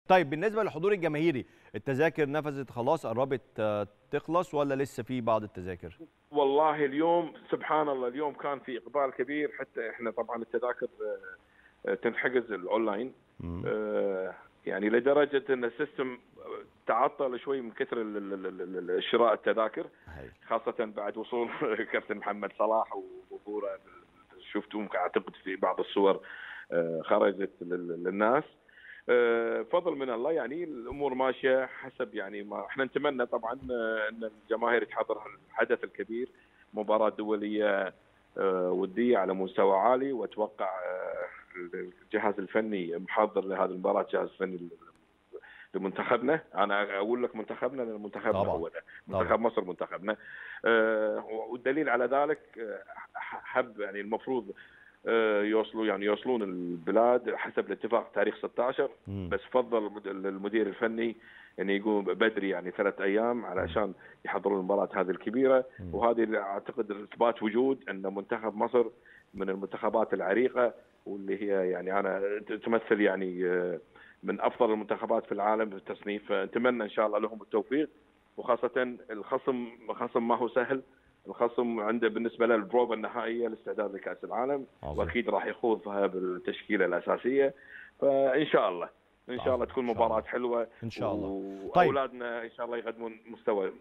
طيب بالنسبه للحضور الجماهيري، التذاكر نفذت خلاص، قربت تخلص ولا لسه في بعض التذاكر؟ والله اليوم سبحان الله، اليوم كان في اقبال كبير، حتى احنا طبعا التذاكر تنحجز الاونلاين. يعني لدرجه ان السيستم تعطل شوي من كثر شراء التذاكر، خاصه بعد وصول كابتن محمد صلاح وظهوره. شفتوه اعتقد في بعض الصور خرجت للناس. فضل من الله، يعني الامور ماشيه حسب يعني ما احنا نتمنى. طبعا ان الجماهير تحضر الحدث الكبير، مباراه دوليه وديه على مستوى عالي، واتوقع الجهاز الفني محضر لهذه المباراه، جهاز فني لمنتخبنا. انا اقول لك منتخبنا لان منتخبنا طبعا. هو ده منتخب مصر منتخبنا. والدليل على ذلك حب يعني المفروض يوصلون البلاد حسب الاتفاق تاريخ 16. بس فضل المدير الفني يعني يقوم بدري، يعني 3 أيام علشان يحضرون المباراة هذه الكبيرة. وهذه اعتقد اثبات وجود ان منتخب مصر من المنتخبات العريقة، واللي هي يعني انا تمثل يعني من افضل المنتخبات في العالم في التصنيف. نتمنى ان شاء الله لهم التوفيق، وخاصة الخصم ما هو سهل. الخصم عنده بالنسبه له البروفا النهائيه الاستعداد لكاس العالم، واكيد راح يخوضها بالتشكيله الاساسيه. فان شاء الله ان شاء الله تكون مباراه حلوه ان شاء الله. واولادنا ان شاء الله يقدمون مستوى